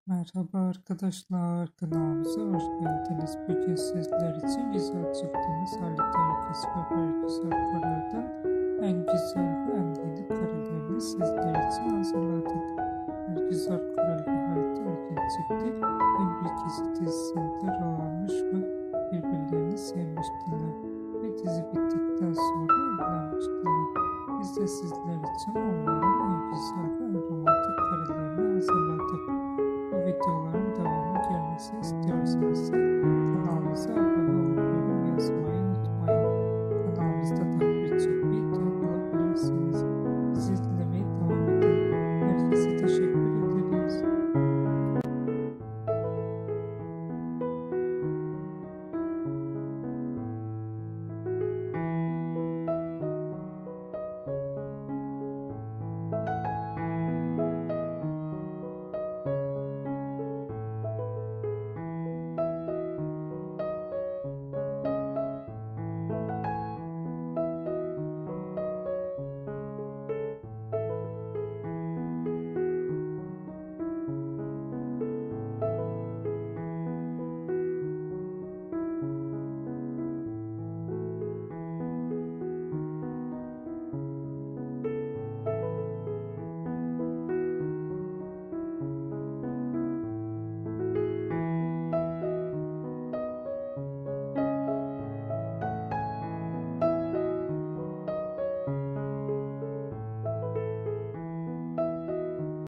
Merhaba arkadaşlar, kanalımıza hoş geldiniz. Bugün sizler için güzel çıktığımız Halit Ergüz ve Bergüzar Koray'dan en güzel ve en yeni karelerini sizler için hazırladık. Bergüzar Koray ve Halit Ergüz çıktı. En bir Gezi dizisinin